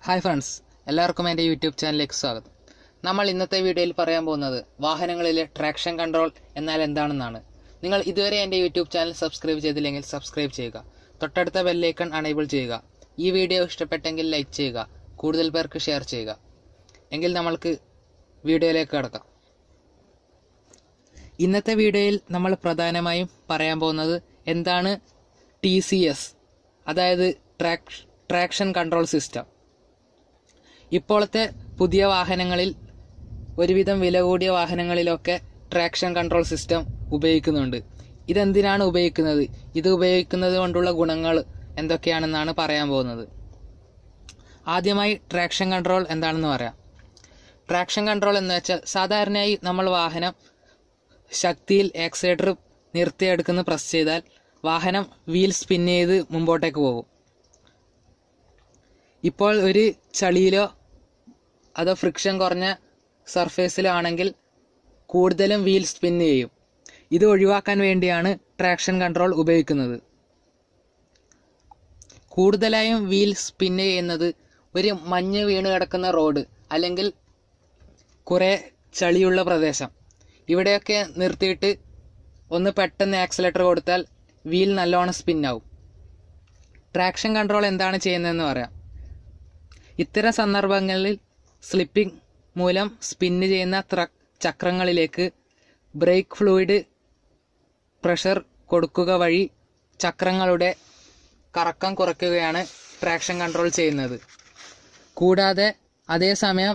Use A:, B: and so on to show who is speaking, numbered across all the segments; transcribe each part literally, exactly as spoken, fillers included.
A: Hi friends, എല്ലാവർക്കും എൻ്റെ YouTube ചാനലിലേക്ക് സ്വാഗതം. നമ്മൾ ഇന്നത്തെ വീഡിയോയിൽ പറയാൻ പോകുന്നത് വാഹനങ്ങളിലെ ട്രാക്ഷൻ കൺട്രോൾ എന്നാൽ എന്താണെന്നാണ്. നിങ്ങൾ ഇതുവരെ എൻ്റെ യൂട്യൂബ് ചാനൽ സബ്സ്ക്രൈബ് ചെയ്തില്ലെങ്കിൽ സബ്സ്ക്രൈബ് ചെയ്യുക, തൊട്ടടുത്ത ബെല്ലൈക്കൺ അണേബിൾ ചെയ്യുക. ഈ വീഡിയോ ഇഷ്ടപ്പെട്ടെങ്കിൽ ലൈക്ക് ചെയ്യുക, കൂടുതൽ പേർക്ക് ഷെയർ ചെയ്യുക. എങ്കിൽ നമ്മൾക്ക് വീഡിയോയിലേക്ക് കടക്കാം. ഇന്നത്തെ വീഡിയോയിൽ നമ്മൾ പ്രധാനമായും പറയാൻ പോകുന്നത് എന്താണ് ടി സി എസ്, അതായത് ട്രാക് ട്രാക്ഷൻ കൺട്രോൾ സിസ്റ്റം. ഇപ്പോഴത്തെ പുതിയ വാഹനങ്ങളിൽ, ഒരുവിധം വില കൂടിയ വാഹനങ്ങളിലൊക്കെ ട്രാക്ഷൻ കൺട്രോൾ സിസ്റ്റം ഉപയോഗിക്കുന്നുണ്ട്. ഇതെന്തിനാണ് ഉപയോഗിക്കുന്നത്, ഇത് ഉപയോഗിക്കുന്നത് കൊണ്ടുള്ള ഗുണങ്ങൾ എന്തൊക്കെയാണെന്നാണ് പറയാൻ പോകുന്നത്. ആദ്യമായി ട്രാക്ഷൻ കൺട്രോൾ എന്താണെന്ന് പറയാം. ട്രാക്ഷൻ കൺട്രോൾ എന്ന് വെച്ചാൽ സാധാരണയായി നമ്മൾ വാഹനം ശക്തിയിൽ ആക്സിലേറ്റർ നിർത്തിയെടുക്കുന്ന പ്രസ് ചെയ്താൽ വാഹനം വീൽ സ്പിൻ ചെയ്ത് മുമ്പോട്ടേക്ക് പോകും. ഇപ്പോൾ ഒരു ചളിയിലോ അതോ ഫ്രിക്ഷൻ കുറഞ്ഞ സർഫേസിലോ ആണെങ്കിൽ കൂടുതലും വീൽ സ്പിൻ ചെയ്യും. ഇത് ഒഴിവാക്കാൻ വേണ്ടിയാണ് ട്രാക്ഷൻ കൺട്രോൾ ഉപയോഗിക്കുന്നത്. കൂടുതലായും വീൽ സ്പിൻ ചെയ്യുന്നത് ഒരു മഞ്ഞ് വീണ് കിടക്കുന്ന റോഡ് അല്ലെങ്കിൽ കുറേ ചളിയുള്ള പ്രദേശം, ഇവിടെയൊക്കെ നിർത്തിയിട്ട് ഒന്ന് പെട്ടെന്ന് ആക്സിലേറ്റർ കൊടുത്താൽ വീൽ നല്ലോണം സ്പിന്നാവും. ട്രാക്ഷൻ കൺട്രോൾ എന്താണ് ചെയ്യുന്നതെന്ന് പറയാം. ഇത്തരം സന്ദർഭങ്ങളിൽ സ്ലിപ്പിംഗ് മൂലം സ്പിന്ന് ചെയ്യുന്ന ചക്രങ്ങളിലേക്ക് ബ്രേക്ക് ഫ്ലൂയിഡ് പ്രഷർ കൊടുക്കുക വഴി ചക്രങ്ങളുടെ കറക്കം കുറയ്ക്കുകയാണ് ട്രാക്ഷൻ കൺട്രോൾ ചെയ്യുന്നത്. കൂടാതെ അതേസമയം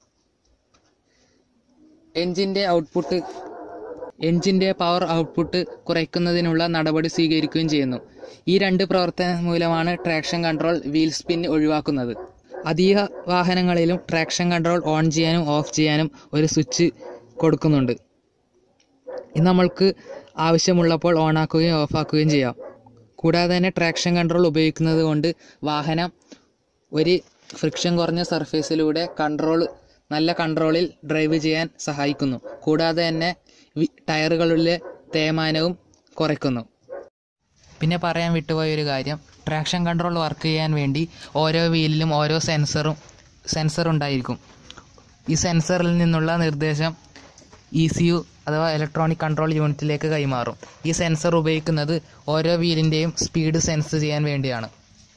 A: എൻജിൻ്റെ ഔട്ട്പുട്ട് എൻജിൻ്റെ പവർ ഔട്ട്പുട്ട് കുറയ്ക്കുന്നതിനുള്ള നടപടി സ്വീകരിക്കുകയും ചെയ്യുന്നു. ഈ രണ്ട് പ്രവർത്തനം മൂലമാണ് ട്രാക്ഷൻ കൺട്രോൾ വീൽ സ്പിൻ ഒഴിവാക്കുന്നത്. അധിക വാഹനങ്ങളിലും ട്രാക്ഷൻ കൺട്രോൾ ഓൺ ചെയ്യാനും ഓഫ് ചെയ്യാനും ഒരു സ്വിച്ച് കൊടുക്കുന്നുണ്ട്. ഇത് നമ്മൾക്ക് ആവശ്യമുള്ളപ്പോൾ ഓണാക്കുകയും ഓഫാക്കുകയും ചെയ്യാം. കൂടാതെ തന്നെ ട്രാക്ഷൻ കൺട്രോൾ ഉപയോഗിക്കുന്നത് കൊണ്ട് വാഹനം ഒരു ഫ്രിക്ഷൻ കുറഞ്ഞ സർഫേസിലൂടെ കൺട്രോൾ നല്ല കൺട്രോളിൽ ഡ്രൈവ് ചെയ്യാൻ സഹായിക്കുന്നു. കൂടാതെ തന്നെ ടയറുകളിലെ തേയ്മാനവും കുറയ്ക്കുന്നു. പിന്നെ പറയാൻ വിട്ടുപോയ ഒരു കാര്യം, ട്രാക്ഷൻ കൺട്രോൾ വർക്ക് ചെയ്യാൻ വേണ്ടി ഓരോ വീലിലും ഓരോ സെൻസറും സെൻസർ ഉണ്ടായിരിക്കും. ഈ സെൻസറിൽ നിന്നുള്ള നിർദ്ദേശം ഇ സി യു അഥവാ ഇലക്ട്രോണിക് കൺട്രോൾ യൂണിറ്റിലേക്ക് കൈമാറും. ഈ സെൻസർ ഉപയോഗിക്കുന്നത് ഓരോ വീലിൻ്റെയും സ്പീഡ് സെൻസ് ചെയ്യാൻ വേണ്ടിയാണ്.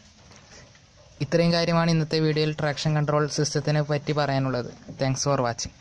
A: ഇത്രയും കാര്യമാണ് ഇന്നത്തെ വീഡിയോയിൽ ട്രാക്ഷൻ കൺട്രോൾ സിസ്റ്റത്തിനെ പറ്റി പറയാനുള്ളത്. Thanks for watching.